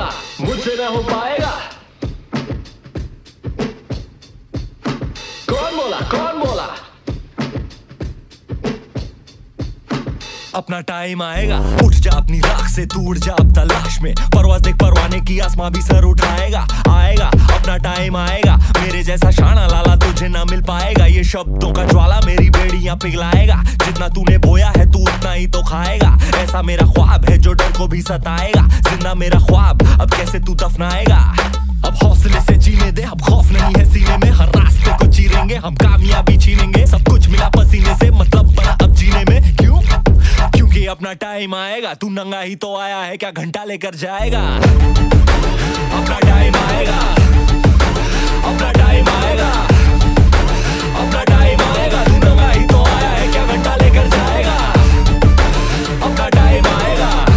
बोला मुझसे ना हो पाएगा? कौन बोला, कौन बोला? अपना टाइम आएगा, उठ जा अपनी राख से, तू उड़ जा अब तलाश में। परवाज़ देख परवाने की, आसमां भी सर उठाएगा। आएगा अपना टाइम आएगा, मेरे जैसा शाना लाला तुझे ना मिल पाएगा। ये शब्दों का ज्वाला मेरी बेड़ियां पिघलाएगा। जितना तूने बोया है तू उतना ही तो खाएगा। ऐसा मेरा ख्वाब है जो डर को भी सताएगा। जिंदा मेरा ख्वाब अब कैसे तू दफनाएगा? अब हौसले से जीने दे, अब खौफ नहीं है सीने में। हर रास्ते को चीरेंगे, हम कामयाबी छीनेंगे। सब कुछ मिला पसीने से, मतलब बना अब जीने में। क्यों? क्योंकि अपना टाइम आएगा। तू नंगा ही तो आया है, क्या घंटा लेकर जाएगा? अपना टाइम आएगा, अपना टाइम आएगा।